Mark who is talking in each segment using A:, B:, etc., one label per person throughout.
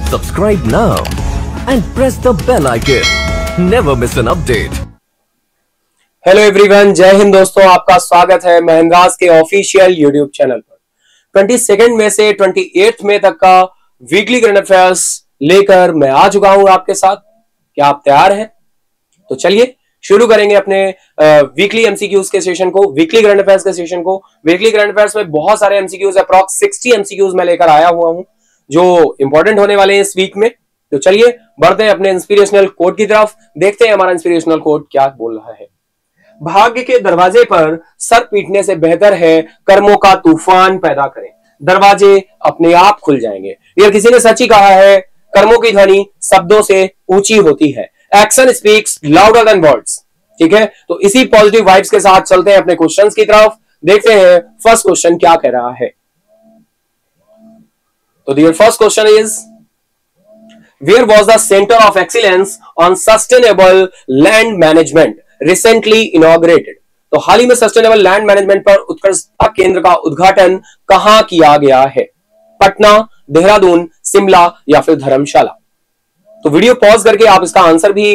A: Subscribe now and press the bell icon. Never miss an update.
B: Hello everyone, जय हिंद दोस्तों, आपका स्वागत है महिंद्रास के ऑफिशियल यूट्यूब चैनल पर। 22 मई से 28 मई तक का वीकली करंट अफेयर्स लेकर मैं आ चुका हूं आपके साथ। क्या आप तैयार हैं? तो चलिए शुरू करेंगे अपने वीकली एमसीक्यूज के सेशन को, वीकली करंट अफेयर्स के सेशन को। वीकली करंट अफेयर्स में बहुत सारे एमसीक्यूज, अप्रॉक्स 60 एमसीक्यूज मैं लेकर आया हुआ हूं जो इंपॉर्टेंट होने वाले हैं इस वीक में। तो चलिए बढ़ते हैं अपने इंस्पिरेशनल कोट की तरफ, देखते हैं हमारा इंस्पिरेशनल कोट क्या बोल रहा है। भाग्य के दरवाजे पर सर पीटने से बेहतर है कर्मों का तूफान पैदा करें, दरवाजे अपने आप खुल जाएंगे। यह किसी ने सच ही कहा है, कर्मों की ध्वनि शब्दों से ऊंची होती है। Action speaks louder than words. ठीक है, तो इसी पॉजिटिव वाइब्स के साथ चलते हैं अपने क्वेश्चंस की तरफ, देखते हैं फर्स्ट क्वेश्चन क्या कह रहा है। तो dear first question is, where was the centre of excellence on sustainable land management recently inaugurated? तो हाल ही में सस्टेनेबल लैंड मैनेजमेंट पर उत्कृष्टता केंद्र का उद्घाटन कहां किया गया है? पटना, देहरादून, शिमला या फिर धर्मशाला? तो वीडियो पॉज करके आप इसका आंसर भी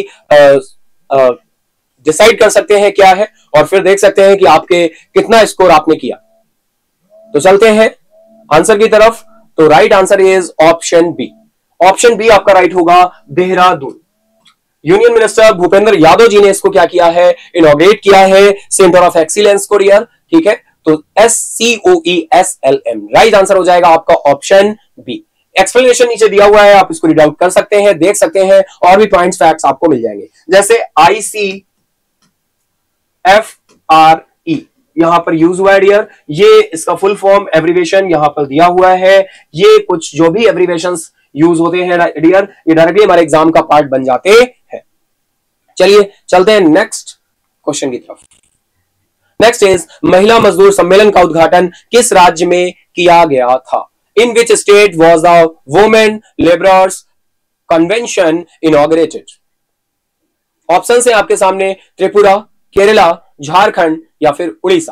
B: डिसाइड कर सकते हैं क्या है, और फिर देख सकते हैं कि आपके कितना स्कोर आपने किया। तो चलते हैं आंसर की तरफ। तो right answer is option B. Option B आपका राइट होगा, देहरादून। यूनियन मिनिस्टर भूपेंद्र यादव जी ने इसको क्या किया है? इनॉग्रेट किया है, सेंटर ऑफ एक्सीलेंस को डियर। ठीक है, तो SCOESLM राइट आंसर हो जाएगा आपका ऑप्शन बी। एक्सप्लेनेशन नीचे दिया हुआ है, आप इसको रीड आउट कर सकते हैं, देख सकते हैं, और भी पॉइंट्स फैक्ट्स आपको मिल जाएंगे। जैसे ICFRE यहां पर यूज हुआ है डियर, ये इसका फुल फॉर्म एब्रिविएशन यहां पर दिया हुआ है। ये कुछ जो भी एब्रिविएशंस यूज होते हैं डियर, ये डायरेक्टली हमारे एग्जाम का पार्ट बन जाते हैं। चलिए चलते हैं नेक्स्ट क्वेश्चन की तरफ। नेक्स्ट इज, महिला मजदूर सम्मेलन का उद्घाटन किस राज्य में किया गया था? In which state was the women labourers convention inaugurated? Option है आपके सामने, त्रिपुरा, केरला, झारखंड या फिर उड़ीसा।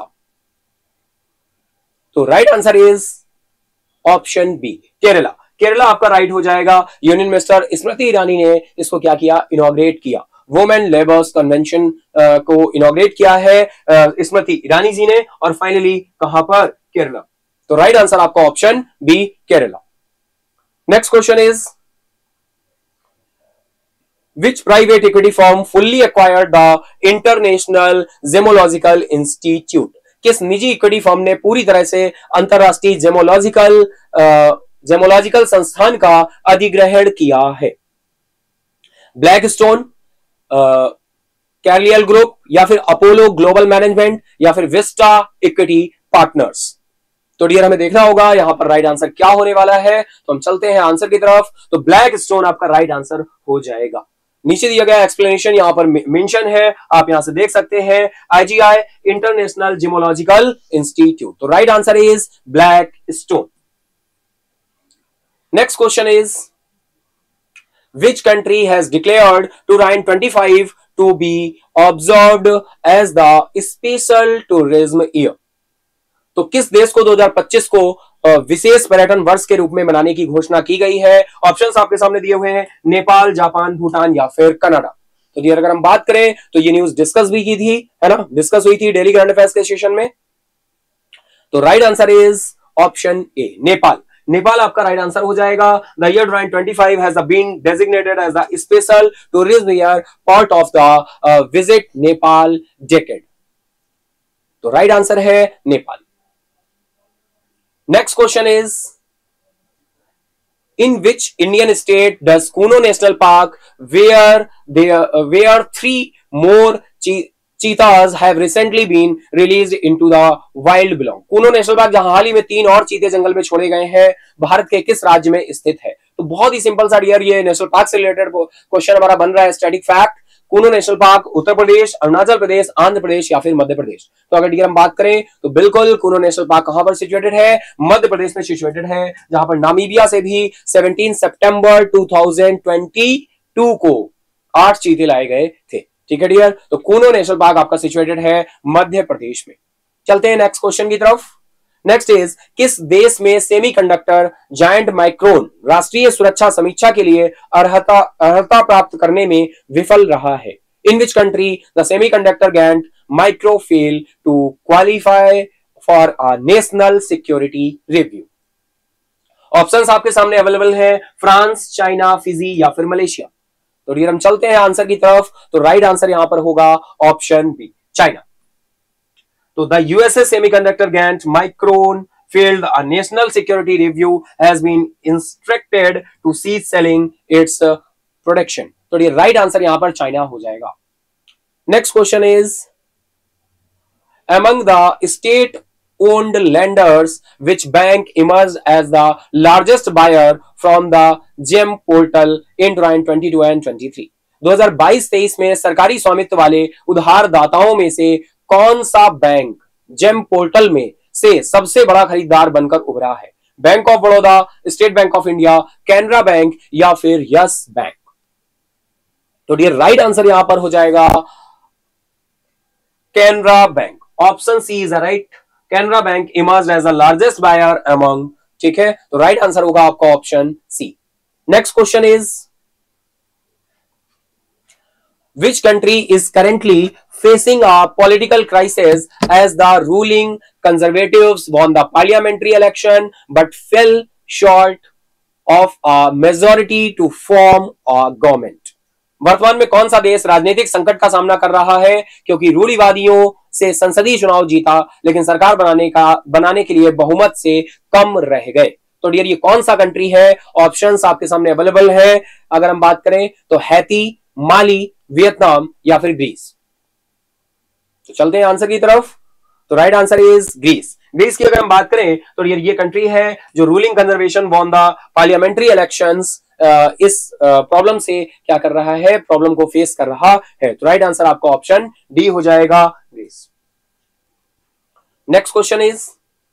B: तो right answer is option B, Kerala. Kerala आपका राइट हो जाएगा। यूनियन मिनिस्टर स्मृति ईरानी ने इसको क्या किया? इनॉग्रेट किया। वुमेन लेबर्स कन्वेंशन को इनॉग्रेट किया है स्मृति ईरानी जी ने, और फाइनली कहां पर? केरला। तो राइट आंसर आपका option B, Kerala. Next question is, which private equity firm fully acquired the International Gemological Institute? किस निजी इक्विटी फर्म ने पूरी तरह से अंतरराष्ट्रीय जेमोलॉजिकल संस्थान का अधिग्रहण किया है? ब्लैकस्टोन, कैरियल ग्रुप या फिर अपोलो ग्लोबल मैनेजमेंट या फिर विस्टा इक्विटी पार्टनर्स? तो डियर हमें देखना होगा यहां पर राइट आंसर क्या होने वाला है। तो हम चलते हैं आंसर की तरफ। तो ब्लैकस्टोन आपका राइट आंसर हो जाएगा। नीचे दिया गया एक्सप्लेनेशन यहां पर मेंशन है, आप यहां से देख सकते हैं, IGI इंटरनेशनल जियोलॉजिकल इंस्टीट्यूट। तो right answer is Blackstone. Next question is, which country has declared 2025 to be observed as the special tourism year? तो किस देश को 2025 को विशेष पर्यटन वर्ष के रूप में मनाने की घोषणा की गई है? ऑप्शंस आपके सामने दिए हुए हैं, नेपाल, जापान, भूटान या फिर कनाडा। तो डियर अगर हम बात करें तो ये न्यूज डिस्कस भी की थी, है ना, डिस्कस हुई थी डेली करंट अफेयर्स के सेशन में। तो right answer is option A, Nepal. Nepal आपका राइट आंसर हो जाएगा। The year 2025 has been designated as the special tourism year, part of the visit Nepal decade। तो राइट आंसर है Nepal. Next question is, in which Indian state does Kuno National Park, where 3 more cheetahs have recently been released into the wild belong? Kuno National Park जहां हाल ही में 3 और चीते जंगल में छोड़े गए हैं, भारत के किस राज्य में स्थित है? तो बहुत ही सिंपल सा डियर, ये नेशनल पार्क से रिलेटेड क्वेश्चन हमारा बन रहा है। Static fact, Kuno national park Uttar Pradesh, Arunachal Pradesh, Andhra Pradesh या फिर मध्य प्रदेश? तो अगर डियर हम बात करें तो बिल्कुल कूनो नेशनल पार्क कहां पर सिचुएटेड है? मध्य प्रदेश में सिचुएटेड है, जहां पर नामीबिया से भी 17 सितंबर 2022 को 8 चीते लाए गए थे। ठीक है डियर, तो कूनो नेशनल पार्क आपका सिचुएटेड है मध्य प्रदेश में। चलते हैं नेक्स्ट क्वेश्चन की तरफ। नेक्स्ट इज, किस देश में सेमीकंडक्टर जायंट माइक्रोन राष्ट्रीय सुरक्षा समीक्षा के लिए अर्हता प्राप्त करने में विफल रहा है? In which country the semiconductor giant micro fail to qualify for a national security review? Options आपके सामने अवेलेबल हैं, फ्रांस, चाइना, फिजी या फिर मलेशिया। तो डियर हम चलते हैं आंसर की तरफ। तो राइट आंसर यहां पर होगा ऑप्शन बी, चाइना। तो the USA semiconductor giant Micron failed a national security review has been instructed to cease selling its production. तो ये राइट आंसर यहां पर चाइना हो जाएगा। Next question is, among the state owned lenders which bank emerged as the largest buyer from the GEM portal in 2022 and 23? 2022-23 में सरकारी स्वामित्व वाले उधारदाताओं में से कौन सा बैंक जेम पोर्टल में से सबसे बड़ा खरीदार बनकर उभरा है? Bank of Baroda, State Bank of India, Canara Bank या फिर यस बैंक? तो डियर राइट आंसर यहां पर हो जाएगा Canara Bank. Option C is right. Canara Bank emerged as the largest buyer among, ठीक है, तो राइट आंसर होगा आपका option C. Next question is, which country is currently facing a political crisis as the ruling conservatives won the parliamentary election but fell short of a majority to form a government? वर्तमान में कौन सा देश राजनीतिक संकट का सामना कर रहा है क्योंकि रूढ़िवादियों से संसदीय चुनाव जीता लेकिन सरकार बनाने के लिए बहुमत से कम रह गए? तो डियर ये कौन सा कंट्री है? ऑप्शंस आपके सामने अवेलेबल है। अगर हम बात करें तो हैती, माली, वियतनाम या फिर ग्रीस। तो चलते हैं आंसर की तरफ। तो right answer is Greece. Greece की अगर हम बात करें तो ये कंट्री है जो ruling conservation won the parliamentary elections, इस प्रॉब्लम से क्या कर रहा है, प्रॉब्लम को फेस कर रहा है। तो राइट आंसर आपका ऑप्शन डी हो जाएगा, Greece. Next question is,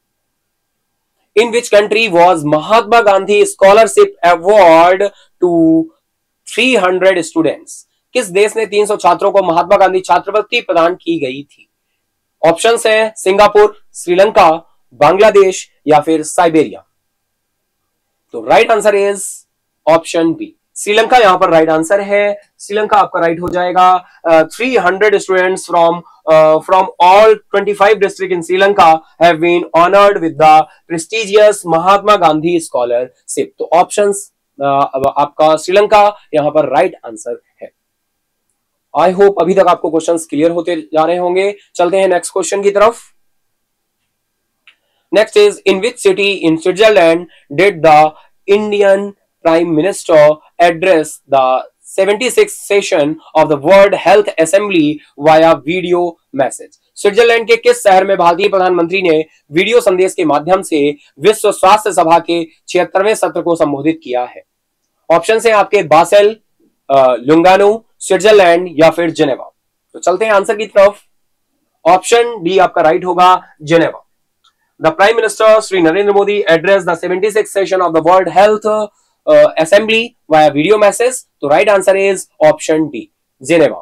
B: in which country was Mahatma Gandhi scholarship award to 300 students? किस देश ने 300 छात्रों को महात्मा गांधी छात्रवृत्ति प्रदान की गई थी? ऑप्शंस है सिंगापुर, श्रीलंका, बांग्लादेश या फिर साइबेरिया। तो right answer is option B, Sri Lanka यहां पर राइट आंसर है। श्रीलंका आपका राइट हो जाएगा। 300 students from all 25 district in Sri Lanka have been honoured with the prestigious Mahatma Gandhi scholarship. तो ऑप्शंस आपका श्रीलंका यहां पर राइट आंसर है। आई होप अभी तक आपको क्वेश्चंस क्लियर होते जा रहे होंगे। चलते हैं नेक्स्ट क्वेश्चन की तरफ। Next is, in which city in Switzerland did the Indian prime minister address the 76th session of the world health assembly via video message? Switzerland के किस शहर में भारतीय प्रधानमंत्री ने वीडियो संदेश के माध्यम से विश्व स्वास्थ्य सभा के 76वें सत्र को संबोधित किया है? ऑप्शन है आपके बासेल, लुंगानो, स्विट्जरलैंड या फिर जेनेवा। तो चलते हैं आंसर की तरफ। ऑप्शन डी आपका राइट होगा, Geneva. The prime minister Shri Narendra Modi address the 76th session of the world health assembly via video message. तो right answer is option D, Geneva.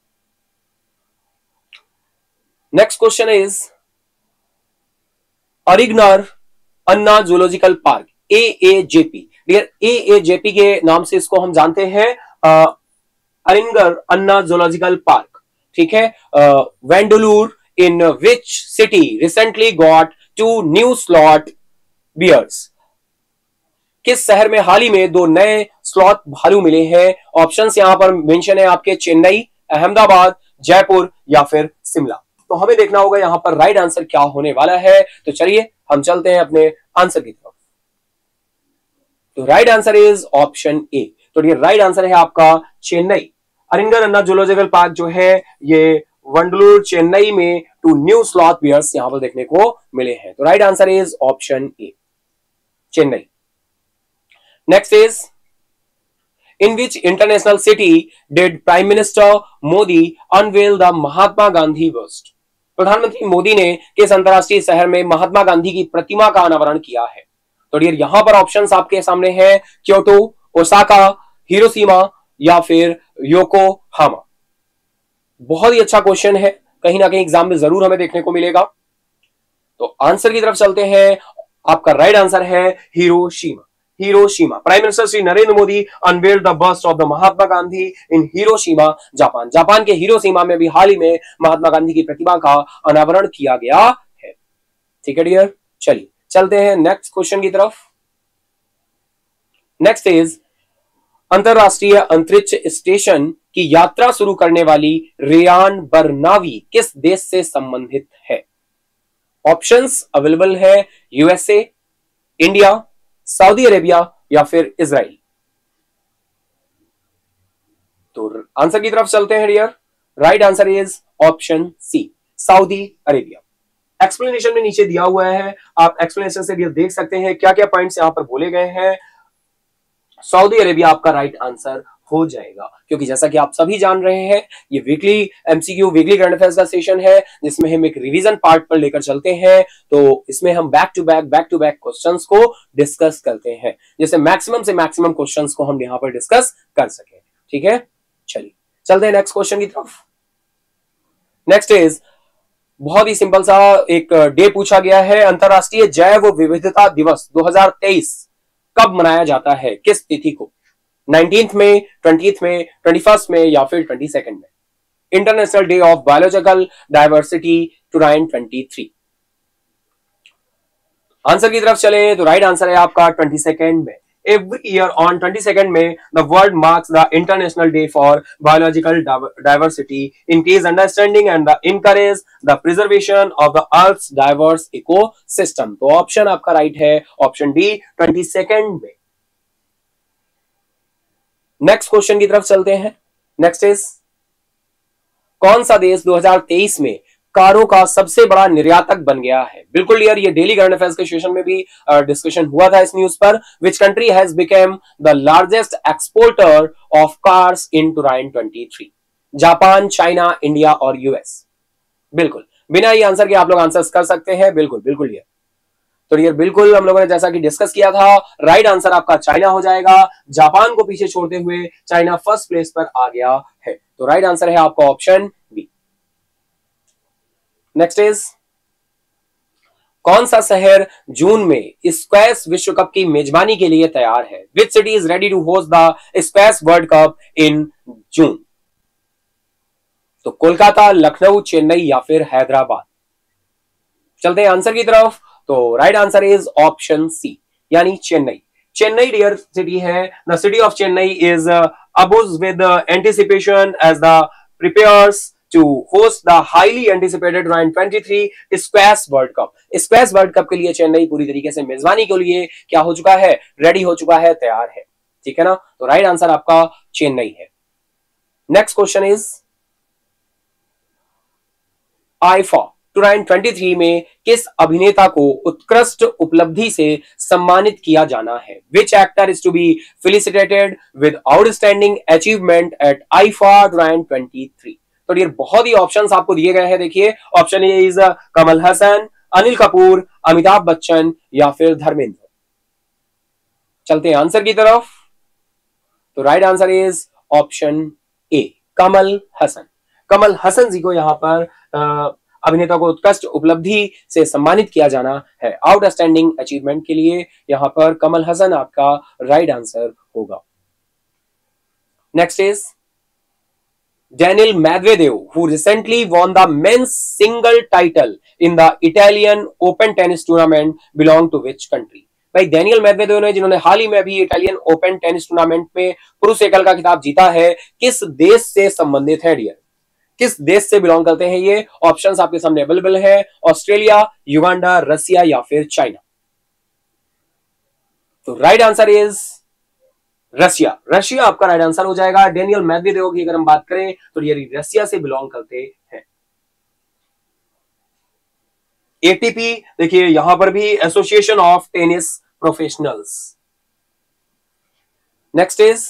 B: Next question is, Arignar Anna zoological park, AAJP। Dear AAJP के नाम से इसको हम जानते हैं, अरिंगर Anna zoological park, ठीक है। Vandalur in which city recently got 2 new sloth bears? किस शहर में हाल ही में 2 नए स्लॉथ भालू मिले हैं? ऑप्शंस यहां पर मेंशन है आपके चेन्नई, अहमदाबाद, जयपुर या फिर शिमला। तो हमें देखना होगा यहां पर राइट आंसर क्या होने वाला है। तो चलिए हम चलते हैं अपने आंसर की तरफ। तो right answer is option A. तो ये राइट आंसर है आपका चेन्नई। अरिंगर अन्ना जूलॉजिकल पार्क जो है ये वंडलूर चेन्नई में 2 न्यू स्लॉथ बियर्स यहां पर देखने को मिले हैं। तो right answer is option A, Chennai. Next is, in which international city did prime minister Modi unveil the Mahatma Gandhi bust? प्रधानमंत्री मोदी ने किस अंतरराष्ट्रीय शहर में महात्मा गांधी की प्रतिमा का अनावरण किया है? तो डियर यहां पर ऑप्शंस आपके सामने है, क्योटो, ओसाका, हिरोशिमा या फिर योकोहामा। बहुत ही अच्छा क्वेश्चन है, कहीं ना कहीं एग्जाम में जरूर हमें देखने को मिलेगा। तो आंसर की तरफ चलते हैं। आपका राइट आंसर है Hiroshima. Hiroshima. Prime minister Shri Narendra Modi unveiled the bust of the Mahatma Gandhi in Hiroshima, Japan. Japan के हिरोशिमा में भी हाल ही में महात्मा गांधी की प्रतिमा का अनावरण किया गया है। ठीक है डियर, चलिए चलते हैं नेक्स्ट क्वेश्चन की तरफ। नेक्स्ट इज अंतरराष्ट्रीय अंतरिक्ष स्टेशन की यात्रा शुरू करने वाली रेयान बरनावी किस देश से संबंधित है? ऑप्शंस अवेलेबल है, यूएसए, इंडिया, सऊदी अरेबिया या फिर इजराइल। तो आंसर की तरफ चलते हैं dear. Right answer is option C, Saudi Arabia. Explanation में नीचे दिया हुआ है, आप एक्सप्लेनेशन से देख सकते हैं क्या क्या पॉइंट्स यहां पर बोले गए हैं। सऊदी अरेबिया आपका राइट आंसर हो जाएगा, क्योंकि जैसा कि आप सभी जान रहे हैं ये weekly MCQ weekly current affairs का सेशन है, जिसमें हम एक रिवीजन पार्ट पर लेकर चलते हैं। तो इसमें हम बैक टू बैक क्वेश्चंस को डिस्कस करते हैं, जैसे मैक्सिमम से मैक्सिमम क्वेश्चंस को हम यहां पर डिस्कस कर सके। ठीक है, चलिए चलते हैं नेक्स्ट क्वेश्चन की तरफ। नेक्स्ट इज बहुत ही सिंपल सा एक डे पूछा गया है। अंतरराष्ट्रीय जैव विविधता दिवस 2023 कब मनाया जाता है, किस तिथि को? 19th में, 20th में, 21st में या फिर 22nd में? International day of biological diversity 2023। Answer की तरफ चले तो राइट आंसर है आपका 22nd में। एवरी ईयर ऑन 22nd में the world marks the international day for biological diversity, increase understanding and the encourage the preservation of the earth's diverse ecosystem. तो option आपका राइट है, ऑप्शन डी 22nd में। Next question की तरफ चलते हैं। Next is कौन सा देश 2023 में कारों का सबसे बड़ा निर्यातक बन गया है? बिल्कुल यार, ये डेली करंट अफेयर्स के सेशन में भी डिस्कशन हुआ था इस न्यूज पर। Which country has become the largest exporter of cars in 2023? Japan, China, India और यूएस। बिल्कुल बिना ये आंसर के आप लोग आंसर कर सकते हैं। बिल्कुल बिल्कुल ये तो यार बिल्कुल हम लोगों ने जैसा कि डिस्कस किया था, राइट आंसर आपका चाइना हो जाएगा। जापान को पीछे छोड़ते हुए चाइना फर्स्ट प्लेस पर आ गया है। तो राइट आंसर है आपका ऑप्शन बी। नेक्स्ट इज कौन सा शहर जून में स्क्वैश विश्व कप की मेजबानी के लिए तैयार है? Which city is ready to host the squash world cup in June? तो कोलकाता, लखनऊ, चेन्नई या फिर हैदराबाद। चलते हैं आंसर की तरफ। तो right answer is option C, यानी चेन्नई। चेन्नई डियर सिटी है। The city of Chennai is abuzz with anticipation as the prepares to host the highly anticipated 2023 squash world cup. Squash world cup के लिए चेन्नई पूरी तरीके से मेजबानी के लिए क्या हो चुका है? रेडी हो चुका है, तैयार है। ठीक है ना, तो राइट आंसर आपका चेन्नई है। नेक्स्ट क्वेश्चन इज आईफा 2023 में किस अभिनेता को उत्कृष्ट उपलब्धि से सम्मानित किया जाना है? Which actor is to be felicitated with outstanding achievement at IIFA 2023? तो ये बहुत ही ऑप्शंस आपको दिए गए हैं। देखिए, option A is Kamal Hasan, Anil Kapoor, Amitabh Bachchan या फिर धर्मेंद्र। चलते हैं आंसर की तरफ। तो right answer is option A, Kamal Hasan. Kamal Hasan ji को यहां पर अभिनेता को उत्कृष्ट उपलब्धि से सम्मानित किया जाना है, आउटस्टैंडिंग अचीवमेंट के लिए। यहां पर कमल हसन आपका राइट आंसर होगा। Next is Daniil Medvedev, who recently won the men's single title in the Italian Open tennis tournament, belong to which country? भाई डैनियल मेदवेदेव ने, जिन्होंने हाल ही में अभी इटालियन ओपन टेनिस टूर्नामेंट में पुरुष एकल का खिताब जीता है, किस देश से संबंधित है डियर? किस देश से बिलोंग करते हैं ये? ऑप्शंस आपके सामने अवेलेबल है, ऑस्ट्रेलिया, युगांडा, रसिया या फिर चाइना। तो right answer is Russia. Russia आपका राइट आंसर हो जाएगा। डैनियल मेदवेदेव की अगर हम बात करें तो ये रशिया से बिलोंग करते हैं। एटीपी देखिए, यहां पर भी association of tennis professionals. Next is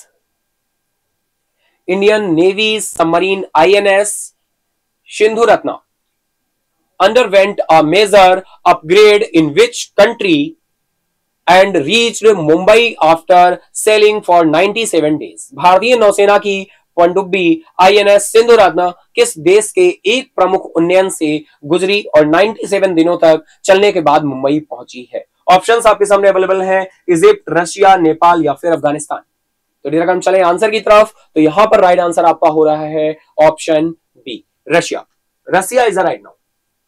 B: Indian navy submarine INS Sindhu Ratna underwent a major upgrade in which country and reached Mumbai after sailing for 97 days. भारतीय नौसेना की पनडुब्बी INS सिंधुरत्न किस देश के एक प्रमुख उन्नयन से गुजरी और 97 दिनों तक चलने के बाद मुंबई पहुंची है? ऑप्शंस आपके सामने अवेलेबल हैं, इजिप्ट, रशिया, नेपाल या फिर अफगानिस्तान। तो डियर हम चले आंसर की तरफ, तो यहां पर राइट आंसर आपका हो रहा है option B, Russia. Russia is the right now.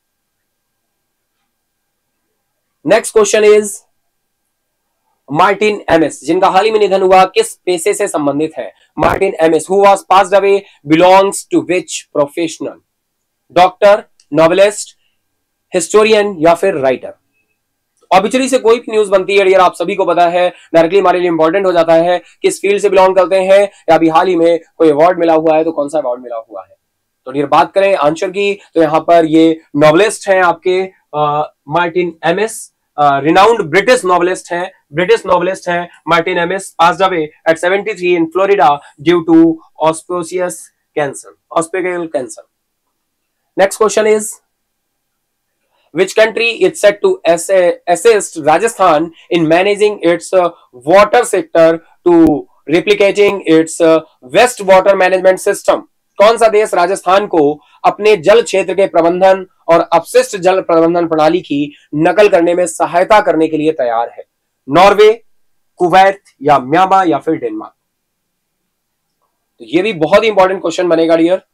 B: Next question is Martin Amis, जिनका हाल ही में निधन हुआ, किस पेशे से संबंधित है? Martin Amis, who was passed away, belongs to which professional? Doctor, novelist, historian या फिर राइटर? ऑब्वियसली से कोई भी न्यूज बनती है, आप सभी को पता है, डायरेक्टली हमारे लिए इंपॉर्टेंट हो जाता है किस फील्ड से बिलोंग करते हैं या अभी हाल ही में कोई अवार्ड मिला हुआ है तो कौन सा अवार्ड मिला हुआ है। तो डियर बात करें आंसर की, तो यहां पर ये नॉवेलिस्ट हैं आपके Martin Amis, renowned British novelist हैं Martin Amis, passed away at 73 in Florida due to auspicious cancer. Next question is which country is said to assist Rajasthan in managing its water sector to replicating its waste water management system? कौन सा देश राजस्थान को अपने जल क्षेत्र के प्रबंधन और अपशिष्ट जल प्रबंधन प्रणाली की नकल करने में सहायता करने के लिए तैयार है? नॉर्वे, कुवैत या म्यांमार या फिर डेनमार्क? तो ये भी बहुत ही इंपॉर्टेंट क्वेश्चन बनेगा डियर।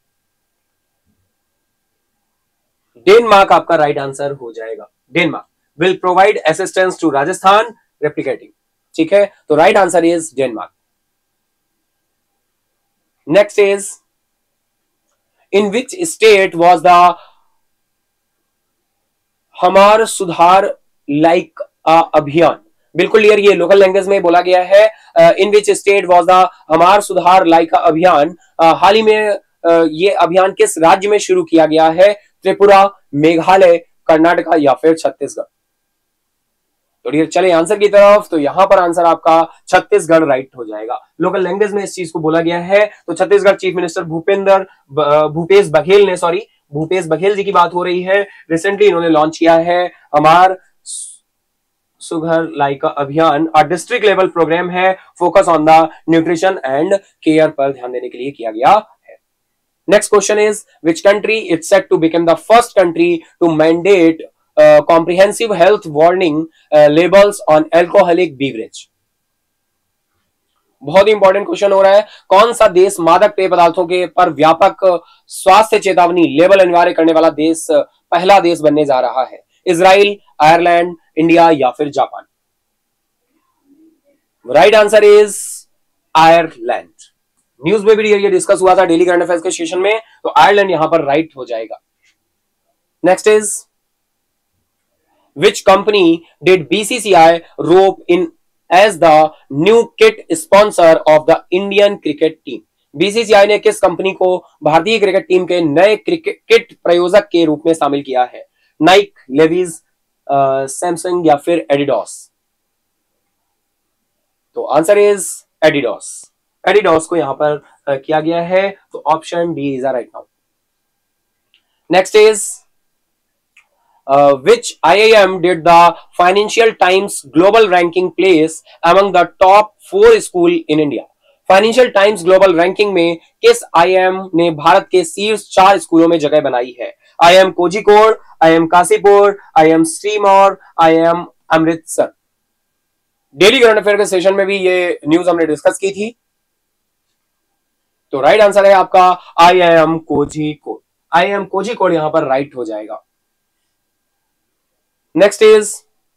B: डेनमार्क आपका राइट आंसर हो जाएगा। Denmark will provide assistance to Rajasthan replicating, ठीक है, तो right answer is Denmark. Next is in which state was the Hamar Sudhar like अभियान? बिल्कुल क्लियर, ये लोकल लैंग्वेज में बोला गया है। In which state was the Hamar Sudhar like अभियान, हाल ही में ये अभियान किस राज्य में शुरू किया गया है? त्रिपुरा, मेघालय, कर्नाटका या फिर छत्तीसगढ़? तो डियर चले आंसर की तरफ, तो यहां पर आंसर आपका छत्तीसगढ़ राइट हो जाएगा। लोकल लैंग्वेज में इस चीज को बोला गया है, तो छत्तीसगढ़ चीफ मिनिस्टर भूपेश बघेल जी की बात हो रही है। रिसेंटली इन्होंने लॉन्च किया है हमार सुघर लाइका अभियान, और डिस्ट्रिक्ट लेवल प्रोग्राम है, focus on the nutrition and care पर ध्यान देने के लिए किया गया है। Next question is which country is set to become the first country to mandate comprehensive health warning labels on alcoholic beverage? बहुत ही इंपॉर्टेंट क्वेश्चन हो रहा है। कौन सा देश मादक पेय पदार्थों के पर व्यापक स्वास्थ्य चेतावनी लेबल अनिवार्य करने वाला देश पहला देश बनने जा रहा है? इजराइल, आयरलैंड, इंडिया या फिर Japan? Right answer is Ireland. News में भी ये डिस्कस हुआ था डेली करंट अफेयर्स के सेशन में, तो आयरलैंड यहां पर राइट हो जाएगा। Next is which company did BCCI rope in as the new kit sponsor of the Indian cricket team? BCCI ने किस कंपनी को भारतीय क्रिकेट टीम के नए क्रिकेट किट प्रायोजक के रूप में शामिल किया है? नाइक, लेविस, सैमसंग या फिर एडिडास? तो आंसर इज एडिडास। एडिडास को यहां पर किया गया है, तो option D is right now. Next is which IIM did the Financial Times Global Ranking place among the top 4 school in India? Financial Times Global Ranking में किस IIM ने भारत के शीर्ष 4 स्कूलों में जगह बनाई है? IIM Kozhikode, IIM Kashipur, IIM Sirmaur, IIM Amritsar? Daily current affair के सेशन में भी ये न्यूज हमने डिस्कस की थी, तो राइट आंसर है आपका IIM कोझिकोड। IIM कोझिकोड यहां पर राइट हो जाएगा। Next is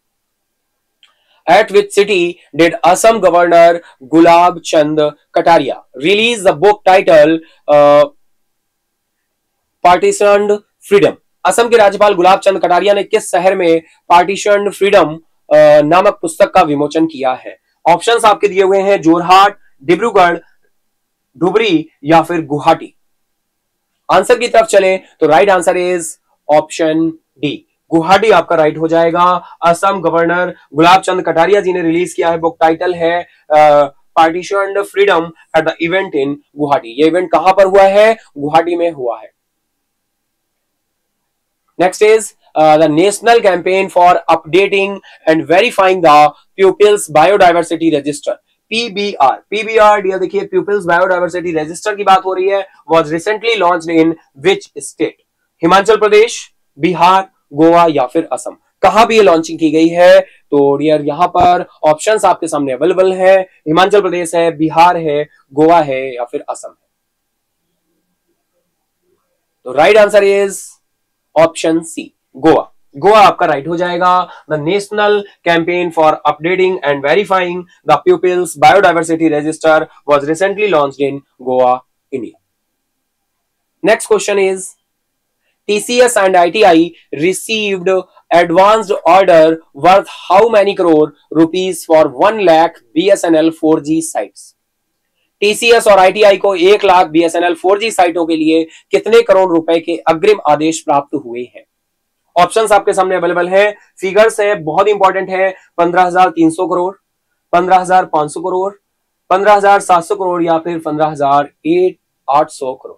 B: at which city did Assam Governor Gulab Chand Kataria release the book title Partitioned Freedom? Assam के राज्यपाल गुलाब चंद कटारिया ने किस शहर में पार्टीशन्ड फ्रीडम नामक पुस्तक का विमोचन किया है? ऑप्शंस आपके दिए हुए हैं, जोरहाट, डिब्रूगढ़, धुबरी या फिर गुवाहाटी? आंसर की तरफ चलें तो right answer is option D, Guwahati आपका राइट हो जाएगा। असम गवर्नर गुलाब चंद कटारिया जी ने रिलीज किया है, बुक टाइटल है partitioned freedom at the event in Guwahati. ये इवेंट कहां पर हुआ है? गुवाहाटी में हुआ है। Next is the national campaign for updating and verifying the pupils biodiversity register. PBR dear देखिए पीपल्स बायोडायवर्सिटी रजिस्टर की बात हो रही है, was recently launched in which state? Himachal Pradesh, Bihar, Goa या फिर असम। कहां भी ये लॉन्चिंग की गई है? तो डियर यहां पर ऑप्शंस आपके सामने अवेलेबल है, हिमाचल प्रदेश है, बिहार है, गोवा है या फिर असम है। तो right answer is option C, Goa. Goa आपका राइट हो जाएगा। The national campaign for updating and verifying the people's biodiversity register was recently launched in Goa, India. Next question is TCS and ITI received advanced order worth how many crore rupees for 1 lakh BSNL 4G sites? TCS और ITI को 1 lakh BSNL 4G साइटों के लिए कितने करोड़ रुपए के अग्रिम आदेश प्राप्त हुए हैं? ऑप्शंस आपके सामने अवेलेबल है, फिगर्स है, बहुत इंपॉर्टेंट है। 15,300 करोड़, 15,500 करोड़, 15,700 करोड़ या फिर 15,800 crore.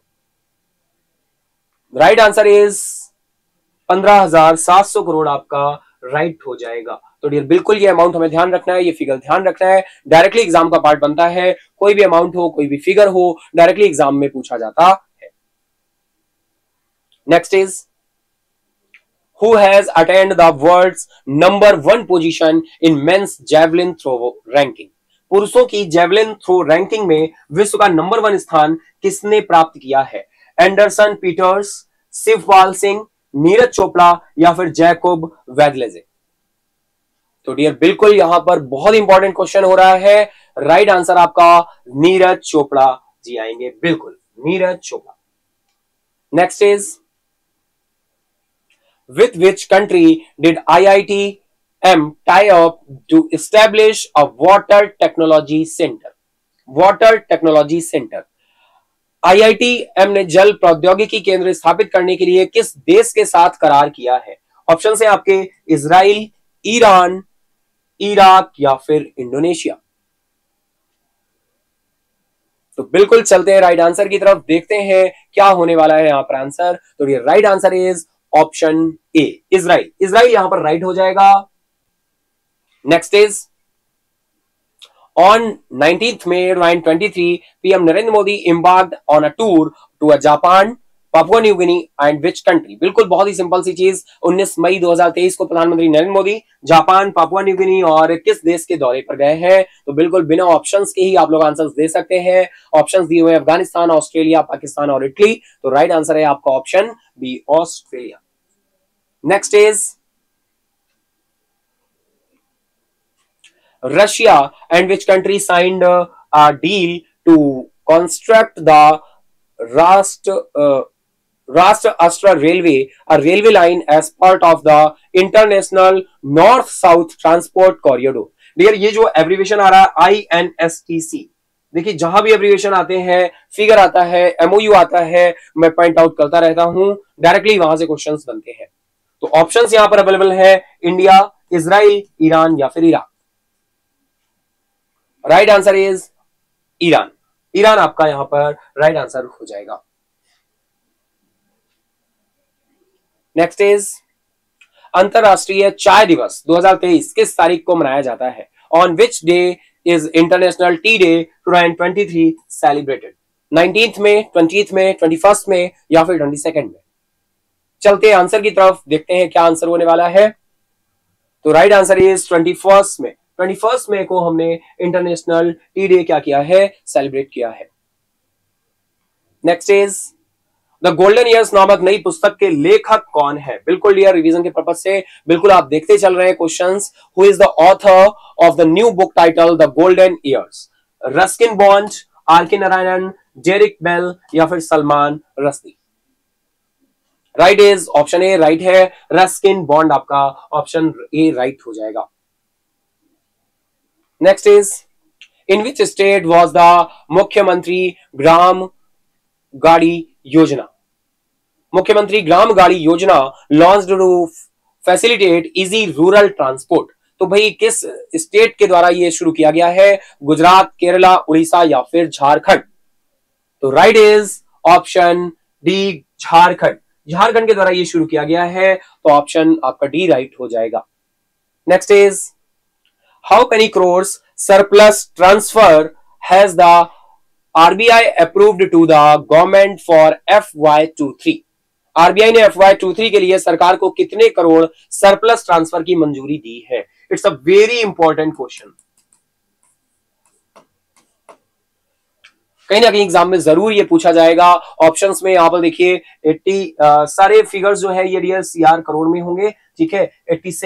B: Right answer is 15,700 crore आपका राइट हो जाएगा। तो डियर बिल्कुल ये अमाउंट हमें ध्यान रखना है, ये फिगर ध्यान रखना है, डायरेक्टली एग्जाम का पार्ट बनता है। कोई भी अमाउंट हो, कोई भी फिगर हो, डायरेक्टली एग्जाम में पूछा जाता है। Next is who has attend the world's number 1 position in men's javelin throw ranking? पुरुषों की जेवलिन थ्रो रैंकिंग में विश्व का नंबर 1 स्थान किसने प्राप्त किया है? एंडरसन पीटर्स, शिवपाल सिंह, नीरज चोपड़ा या फिर जैकोब वेदलेजे? तो डियर बिल्कुल यहां पर बहुत इंपॉर्टेंट क्वेश्चन हो रहा है। राइट आंसर आपका नीरज चोपड़ा जी आएंगे, बिल्कुल Neeraj Chopra. Next is with which country did IITM tie up to establish a water technology centre? Water technology centre IITM ने जल प्रौद्योगिकी केंद्र स्थापित करने के लिए किस देश के साथ करार किया है? ऑप्शन है आपके इजराइल, ईरान, इराक या फिर इंडोनेशिया। तो बिल्कुल चलते हैं राइट आंसर की तरफ, देखते हैं क्या होने वाला है यहां पर आंसर। तो ये right answer is option A, Israel. Israel यहां पर राइट हो जाएगा। Next is On 19th May 2023, PM Narendra Modi embarked on a tour to a Japan, Papua New Guinea and which country? बिल्कुल बहुत ही सिंपल सी चीज, 19 मई 2023 को प्रधानमंत्री Narendra Modi Japan, Papua New Guinea और किस देश के दौरे पर गए हैं? तो बिल्कुल बिना ऑप्शंस के ही आप लोग आंसर्स दे सकते हैं। ऑप्शंस दिए हुए अफगानिस्तान, ऑस्ट्रेलिया, पाकिस्तान और इटली। तो राइट आंसर है आपका option B, Australia. Next is Russia and which country signed a deal to construct the Rashtra Railway, a railway line as part of the International North-South Transport Corridor? Dear ये जो abbreviation आ रहा है INSTC, देखिए जहां भी abbreviation आते हैं, figure आता है, MOU आता है, मैं पॉइंट आउट करता रहता हूं, डायरेक्टली वहां से क्वेश्चंस बनते हैं। तो ऑप्शंस यहां पर अवेलेबल है, इंडिया, इजराइल, ईरान या फिर Iraq. Right answer is Iran. Iran आपका यहां पर राइट आंसर हो जाएगा। नेक्स्ट इज अंतरराष्ट्रीय चाय दिवस 2023 किस तारीख को मनाया जाता है? On which day is International Tea Day 2023 celebrated? 19th में, 20th में, 21st में या फिर 22nd में? चलते हैं आंसर की तरफ, देखते हैं क्या आंसर होने वाला है। तो राइट आंसर इज 21st में। 21st मई को हमने इंटरनेशनल टी डे क्या किया है? सेलिब्रेट किया है। Next is the golden years नामक नई पुस्तक के लेखक कौन है? बिल्कुल डियर रिवीजन के पर्पज से बिल्कुल आप देखते चल रहे हैं questions. Who is the author of the new book title the golden years? Ruskin Bond, R K. Narayanan, Derek Bell या फिर Salman Rushdie? Right is option A right है, रस्किन बॉन्ड आपका ऑप्शन ए राइट हो जाएगा। Next is in which state was the Mukhyamantri Gram Gadi Yojana? Mukhyamantri Gram Gadi Yojana launched to facilitate easy rural transport. तो भाई किस state के द्वारा ये शुरू किया गया है? गुजरात, केरला, उड़ीसा या फिर झारखंड? तो right is option D, Jharkhand. Jharkhand के द्वारा ये शुरू किया गया है, तो ऑप्शन आपका डी राइट हो जाएगा। Next is how many crores surplus transfer has the RBI approved to the government for FY23? RBI ने FY23 के लिए सरकार को कितने करोड़ सरप्लस ट्रांसफर की मंजूरी दी है? It's a very important question, कहीं ना कहीं एग्जाम में जरूर ये पूछा जाएगा। ऑप्शंस में यहां पर देखिए 80 सारे फिगर्स जो है ये रियल सीआर करोड़ में होंगे, ठीक है।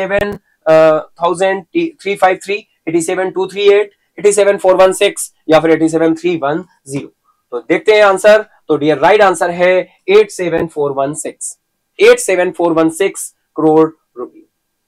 B: 87,353, 87,238, 87,416 या फिर 87,310। तो देखते हैं आंसर। तो डियर राइट आंसर है 87,416, 87,416 करोड़ रुपए।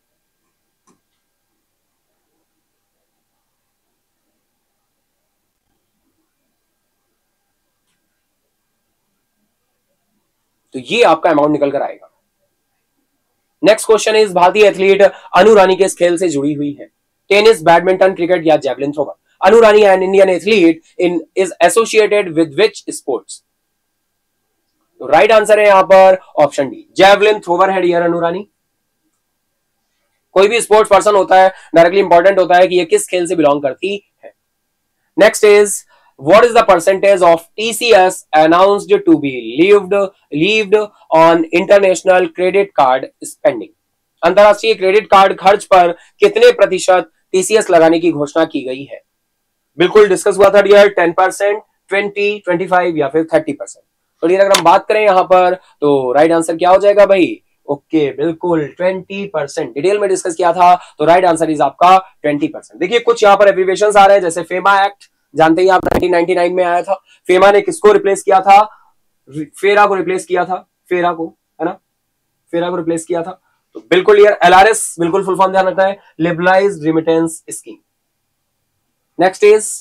B: तो ये आपका अमाउंट निकल कर आएगा। नेक्स्ट क्वेश्चन इज भारतीय एथलीट अनु रानी किस खेल से जुड़ी हुई है? टेनिस, बैडमिंटन, क्रिकेट या javelin thrower? Anu Rani an Indian athlete in is associated with which sports? तो राइट आंसर है यहां पर ऑप्शन डी, जेवलिन थ्रोवर है डियर अनु रानी। कोई भी स्पोर्ट्स पर्सन होता है डायरेक्टली इंपॉर्टेंट होता है कि ये किस खेल से बिलोंग करती है। Next is what is the percentage of TCS announced to be levied on international credit card spending? अंतरराष्ट्रीय क्रेडिट कार्ड खर्च पर कितने प्रतिशत टीसीएस लगाने की घोषणा की गई है? बिल्कुल डिस्कस हुआ था डियर, 10%, 20, 25 या फिर 30%। तो डियर अगर हम बात करें यहां पर तो राइट आंसर क्या हो जाएगा भाई? ओके बिल्कुल 20%, डिटेल में डिस्कस किया था। तो राइट आंसर इज आपका 20%। देखिए कुछ यहां पर एब्रिविएशंस आ रहे हैं, जैसे फेमा एक्ट जानते ही आप 1999 में आया था। फेमा ने किसको रिप्लेस किया था? फेरा को रिप्लेस किया था, फेरा को, है ना, फेरा को रिप्लेस किया था। तो बिल्कुल यार एलआरएस बिल्कुल फुल फॉर्म ध्यान रखना है, liberalised remittance scheme. Next is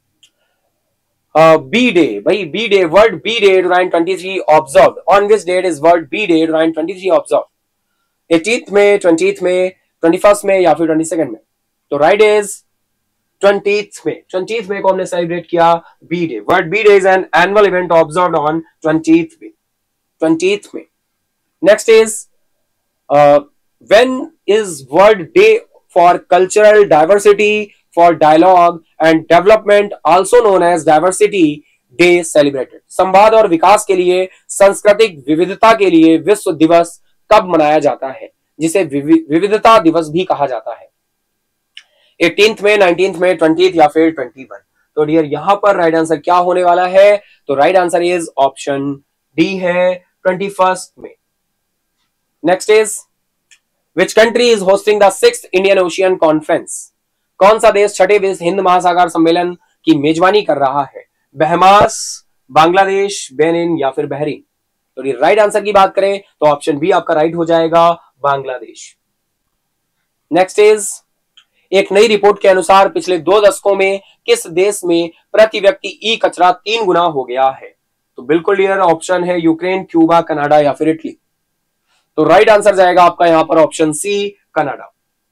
B: bee day, भाई bee day, world bee day 2023 observed on which date is world bee day 2023 observe? 18th में, 20th में, 21st में या फिर 22nd में? तो राइट इज 20th में को हमने सेलिब्रेट किया bee day. World bee day is an annual event observed on 20th में। Next is when is world day for cultural diversity for dialogue and development also known as diversity day celebrated? संवाद और विकास के लिए, सांस्कृतिक विविधता के लिए विश्व दिवस कब मनाया जाता है, जिसे विविधता दिवस भी कहा जाता है? 18th में, 19th में, 20th या फिर 21? तो डियर यहां पर राइट आंसर क्या होने वाला है? तो right answer is option D है 21st में। Next is which country is hosting the 6th Indian Ocean conference? कौन सा देश छठे विश्व हिंद महासागर सम्मेलन की मेजबानी कर रहा है? बहमास, बांग्लादेश, बेनिन या फिर बहरीन? तो राइट आंसर की बात करें तो ऑप्शन बी आपका राइट हो जाएगा, बांग्लादेश। नेक्स्ट इज एक नई रिपोर्ट के अनुसार पिछले 2 दशकों में किस देश में प्रति व्यक्ति ई कचरा 3 गुना हो गया है? तो बिल्कुल क्लियर ऑप्शन है यूक्रेन, क्यूबा, कनाडा या फिर इटली। तो राइट आंसर जाएगा आपका यहां पर ऑप्शन सी, कनाडा।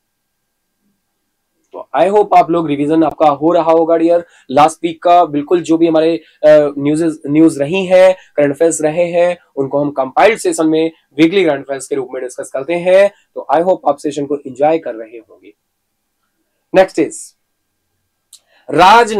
B: तो आई होप आप लोग रिवीजन आपका हो रहा होगा डियर। लास्ट वीक का बिल्कुल जो भी हमारे न्यूज रही है, करंट अफेयर्स रहे हैं, उनको हम कंपाइल्ड सेशन में वीकली करंट अफेयर्स के रूप में डिस्कस करते हैं। तो आई होप आप सेशन को एंजॉय कर रहे होंगे। नेक्स्ट इज राज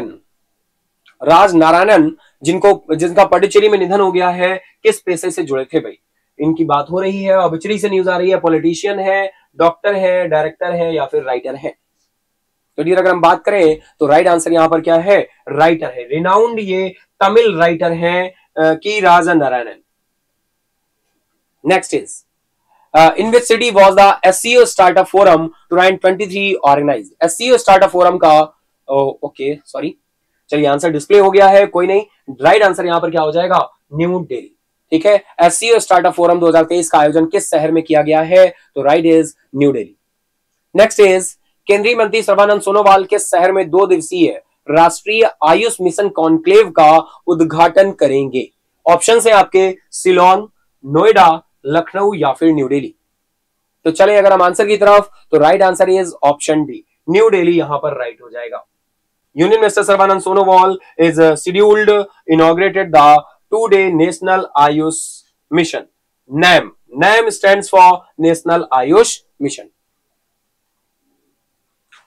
B: नारायणन जिनका पडिचेरी में निधन हो गया है, किस पेशे से जुड़े थे भाई? इनकी बात हो रही है, ऑबिचुरी से न्यूज आ रही है। पॉलिटिशियन है, डॉक्टर है, डायरेक्टर है या फिर राइटर है? तो डियर अगर हम बात करें तो राइट आंसर यहां पर क्या है? राइटर है। रिनाउंड ये तमिल राइटर है की Raj Narayanan. Next is in which city was the SEO Startup Forum 2023 organized? SEO Startup Forum का ओके सॉरी, चलिए आंसर डिस्प्ले हो गया है, कोई नहीं। राइट आंसर यहां पर क्या हो जाएगा? न्यू दिल्ली, ठीक है। SEO Startup Forum 2023 का आयोजन किस शहर में किया गया है? तो right is New Delhi. Next is केंद्रीय मंत्री सर्बानंद सोनोवाल किस शहर में 2 दिवसीय राष्ट्रीय आयुष मिशन कॉन्क्लेव का उद्घाटन करेंगे? ऑप्शन है आपके शिलोंग, नोएडा, लखनऊ या फिर न्यू दिल्ली। तो चले अगर हम आंसर की तरफ, तो right answer is option D, New Delhi यहां पर राइट हो जाएगा। Union minister Sarbananda Sonowal is scheduled inaugurated the 2-day national Ayush mission. NAM stands for national Ayush mission.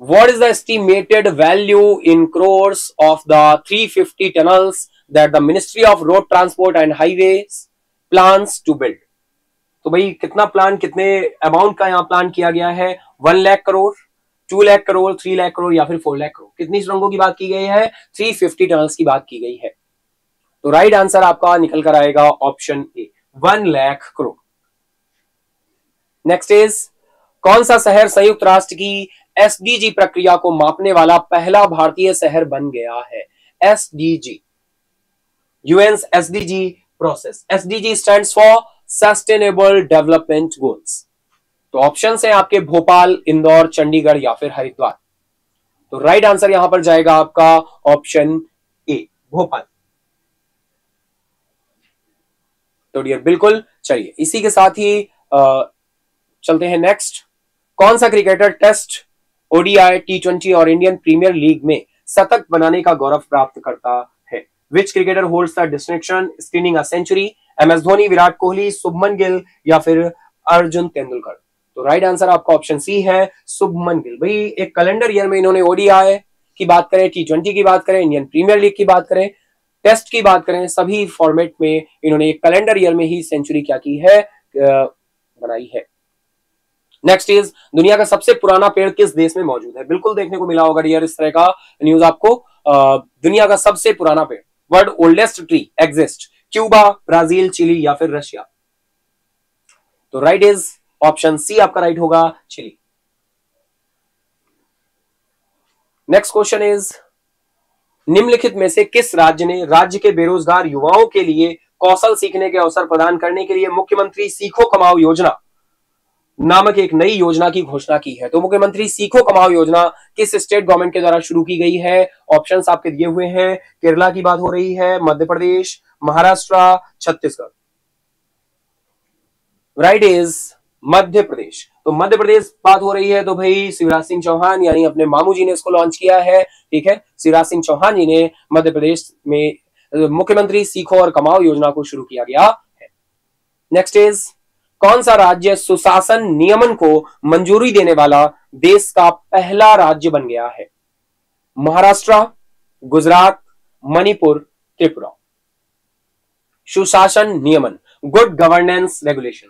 B: What is the estimated value in crores of the 350 tunnels that the Ministry of Road Transport and Highways plans to build? तो भाई कितना plan, कितने amount का यहाँ plan किया गया है? 1 लाख करोड़, 2 लाख करोड़, 3 लाख करोड़ या फिर 4 लाख करोड़? कितनी सुरंगों की बात की गई है? 350 टनल्स की बात की गई है। तो राइट आंसर आपका निकल कर आएगा option A, 1 lakh crore. Next is, कौन सा शहर संयुक्त राष्ट्र की एसडीजी प्रक्रिया को मापने वाला पहला भारतीय शहर बन गया है? SDG, UN SDG process. SDG stands for sustainable development goals. तो ऑप्शन है आपके भोपाल, इंदौर, चंडीगढ़ या फिर हरिद्वार। तो राइट आंसर यहां पर जाएगा आपका ऑप्शन ए, भोपाल। तो डियर बिल्कुल, चलिए इसी के साथ ही चलते हैं नेक्स्ट। कौन सा क्रिकेटर टेस्ट, ओडीआई, टी20 और इंडियन प्रीमियर लीग में शतक बनाने का गौरव प्राप्त करता है? Which cricketer holds the distinction screening a century? MS Dhoni, Virat Kohli, Shubman Gill या फिर अर्जुन तेंदुलकर? तो राइट आंसर आपका ऑप्शन सी है, शुभमन गिल। भाई एक कैलेंडर ईयर में इन्होंने ओडीआई की बात करें, टी20 की बात करें, इंडियन प्रीमियर लीग की बात करें, टेस्ट की बात करें, सभी फॉर्मेट में इन्होंने एक कैलेंडर ईयर में ही सेंचुरी क्या की है, बनाई है। नेक्स्ट इज, दुनिया का सबसे पुराना पेड़ किस देश में मौजूद है? बिल्कुल देखने को मिला होगा डियर इस तरह का न्यूज आपको। दुनिया का सबसे पुराना पेड़, world oldest tree exist, Cuba, Brazil, Chile या फिर रशिया? तो राइट इज ऑप्शन सी आपका राइट होगा, चिली। नेक्स्ट क्वेश्चन इज, निम्नलिखित में से किस राज्य ने राज्य के बेरोजगार युवाओं के लिए कौशल सीखने के अवसर प्रदान करने के लिए मुख्यमंत्री सीखो कमाओ योजना नामक एक नई योजना की घोषणा की है? तो मुख्यमंत्री सीखो कमाओ योजना किस स्टेट गवर्नमेंट के द्वारा शुरू की गई है? ऑप्शंस आपके दिए हुए हैं। केरला की बात हो रही है, मध्य प्रदेश, महाराष्ट्र, छत्तीसगढ़? Right is Madhya Pradesh. तो मध्य प्रदेश बात हो रही है तो भाई शिवराज सिंह चौहान यानी अपने मामू जी ने इसको लॉन्च किया है। ठीक है, शिवराज सिंह चौहान जी ने मध्य प्रदेश में मुख्यमंत्री सीखो और कमाओ योजना को शुरू किया गया है। नेक्स्ट इज, कौन सा राज्य सुशासन नियमन को मंजूरी देने वाला देश का पहला राज्य बन गया है? महाराष्ट्र, गुजरात, मणिपुर, त्रिपुरा? सुशासन नियमन, गुड गवर्नेंस रेगुलेशन।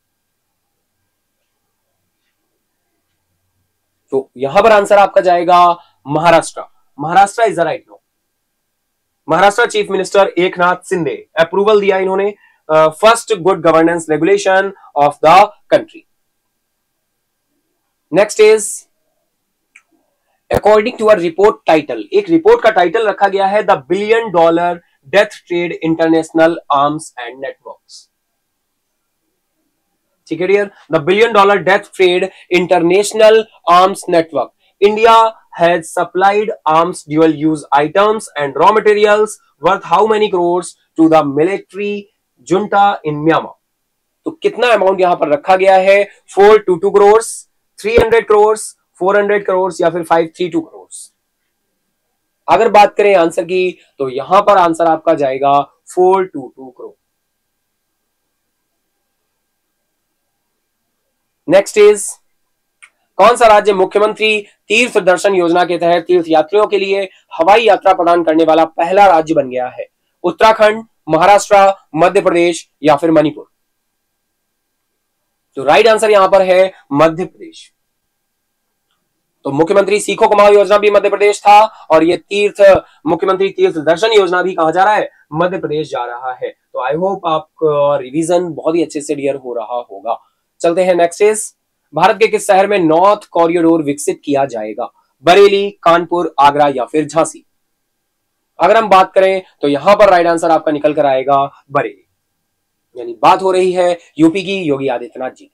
B: तो यहां पर आंसर आपका जाएगा Maharashtra. Maharashtra is the right no. Maharashtra chief minister Eknath Shinde approval दिया इन्होंने first good governance regulation of the country. Next is, according to a report title, एक रिपोर्ट का टाइटल रखा गया है the $1 billion death trade international arms and networks. ठीक है dear, the $1 billion death trade international arms network. India has supplied arms dual use items and raw materials worth how many crores to the military junta in Myanmar? तो कितना amount यहां पर रखा गया है? 422 crores, 300 crores, 400 crores या फिर 532 crores? अगर बात करें आंसर की तो यहां पर आंसर आपका जाएगा 422 crore। नेक्स्ट इज, कौन सा राज्य मुख्यमंत्री तीर्थ दर्शन योजना के तहत तीर्थ यात्रियों के लिए हवाई यात्रा प्रदान करने वाला पहला राज्य बन गया है? उत्तराखंड, महाराष्ट्र, मध्य प्रदेश या फिर मणिपुर? तो राइट आंसर यहां पर है मध्य प्रदेश। तो मुख्यमंत्री सीखो कमाओ योजना भी मध्य प्रदेश था और ये मुख्यमंत्री तीर्थ दर्शन योजना भी कहां जा रहा है? मध्य प्रदेश जा रहा है। तो आई होप आपका रिवीजन बहुत ही अच्छे से क्लियर हो रहा होगा। चलते हैं नेक्स्ट इज, भारत के किस शहर में नॉर्थ कॉरिडोर विकसित किया जाएगा? बरेली, कानपुर, आगरा या फिर झांसी? अगर हम बात करें तो यहां पर राइट आंसर आपका निकल कर आएगा बरेली, यानी बात हो रही है यूपी की, योगी आदित्यनाथ जी।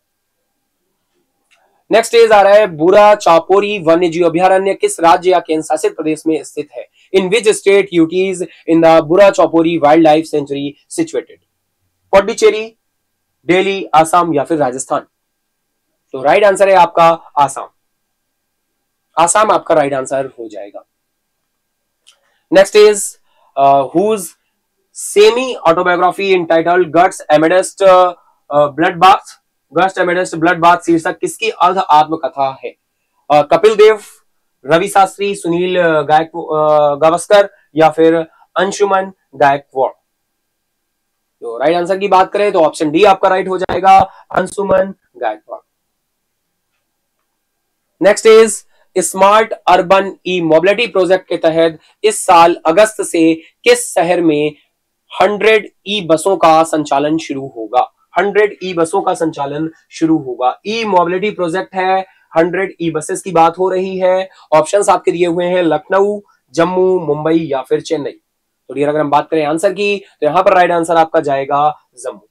B: नेक्स्ट इज आ रहा है, बुरा चापोरी वन्य जीव अभ्यारण्य किस राज्य या केंद्र शासित प्रदेश में स्थित है? In which state UTs in the Bura Chapori wildlife sanctuary situated? Pondicherry, Delhi, Assam या फिर राजस्थान? तो राइट आंसर है आपका आसाम। आसाम आपका राइट आंसर हो जाएगा। Next is, whose semi autobiography entitled guts amidst blood bath, guts amidst blood bath शीर्षक किसकी अर्ध आत्मकथा है? कपिल देव, रवि शास्त्री, सुनील गावस्कर या फिर अंशुमन गायकवाड़। तो राइट आंसर की बात करें तो ऑप्शन डी आपका राइट हो जाएगा, Anshuman Gaekwad. Next is smart urban e mobility project के तहत इस साल अगस्त से किस शहर में 100 ई बसों का संचालन शुरू होगा? 100 ई बसों का संचालन शुरू होगा। ई मोबिलिटी प्रोजेक्ट है, 100 ई बसेस की बात हो रही है। ऑप्शंस आपके दिए हुए हैं लखनऊ, जम्मू, मुंबई या फिर चेन्नई। तो डियर अगर हम बात करें आंसर की तो यहां पर राइट आंसर आपका जाएगा जम्मू।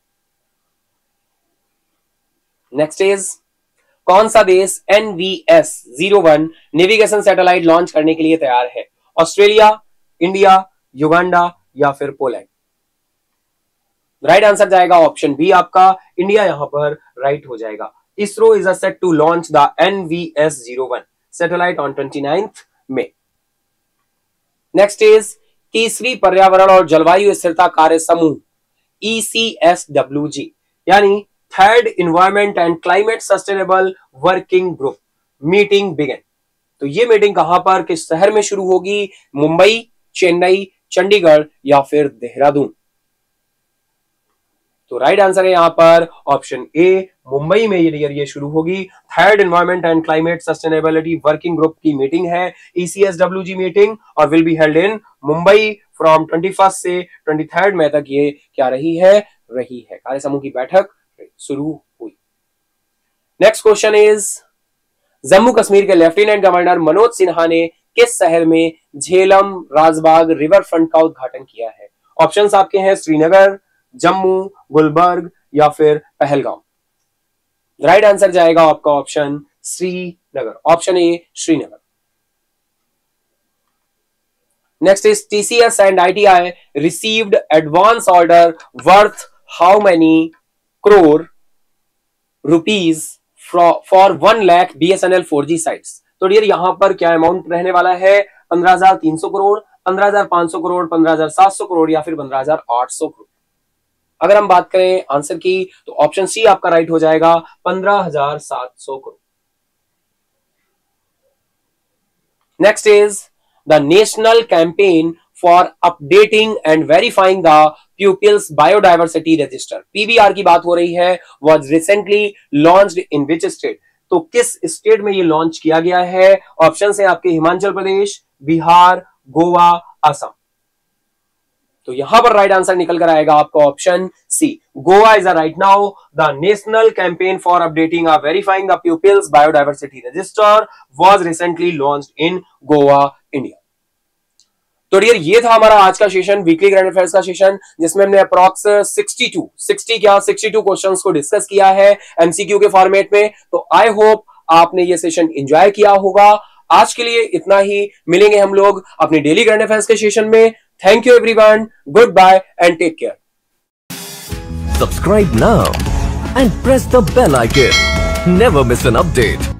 B: नेक्स्ट इज कौन सा देश NVS-01 नेविगेशन सैटेलाइट लॉन्च करने के लिए तैयार है? ऑस्ट्रेलिया, इंडिया, युगांडा या फिर पोलैंड। राइट आंसर जाएगा ऑप्शन बी आपका, इंडिया यहां पर राइट हो जाएगा। ISRO is set to launch the NVS-01 satellite on 29th May। Next is तीसरी पर्यावरण और जलवायु स्थिरता कार्य समूह ECSWG यानी third environment and climate sustainable working group meeting began. तो ये मीटिंग कहां पर, किस शहर में शुरू होगी? मुंबई, चेन्नई, चंडीगढ़ या फिर देहरादून। तो राइट आंसर है यहां पर ऑप्शन ए, मुंबई में ये शुरू होगी। Third environment and climate sustainability working group की मीटिंग है ECSWG मीटिंग और will be held in Mumbai from 21 से 23 मई तक ये क्या रही है कार्य समूह की बैठक शुरू हुई। Next question is Jammu Kashmir के लेफ्टिनेंट गवर्नर मनोज सिन्हा ने किस शहर में झेलम राजबाग रिवर फ्रंट का उद्घाटन किया है? ऑप्शंस आपके हैं श्रीनगर, जम्मू, गुलबर्ग या फिर पहलगाम। राइट आंसर जाएगा आपका option Srinagar, option A Srinagar. Next is TCS and ITI received advance order worth how many crore rupees for 1 lakh BSNL 4G sites। तो डियर यहां पर क्या अमाउंट रहने वाला है? 15,300 करोड़, 15,500 करोड़, 15,700 करोड़ या फिर 15,800 करोड़। अगर हम बात करें आंसर की तो ऑप्शन सी आपका राइट हो जाएगा, 15,700 crore. Next is the national campaign for updating and verifying the pupils biodiversity register PBR की बात हो रही है, was recently launched in which state। तो किस स्टेट में ये लॉन्च किया गया है? ऑप्शन है आपके हिमाचल प्रदेश, बिहार, गोवा, असम। तो यहां पर राइट आंसर निकल कर आएगा आपका option C, Goa is right now. The national campaign for updating और verifying the pupils biodiversity register was recently launched in Goa, India. तो डियर ये था हमारा आज का सेशन, वीकली करंट अफेयर्स का सेशन, जिसमें हमने अप्रॉक्स 62 क्वेश्चंस को डिस्कस किया है एमसीक्यू के फॉर्मेट में। तो आई होप आपने ये सेशन एंजॉय किया होगा। आज के लिए इतना ही, मिलेंगे हम लोग अपने डेली करंट अफेयर्स के सेशन में। Thank you everyone, good bye and take care.
A: Subscribe now and press the bell icon. Never miss an update.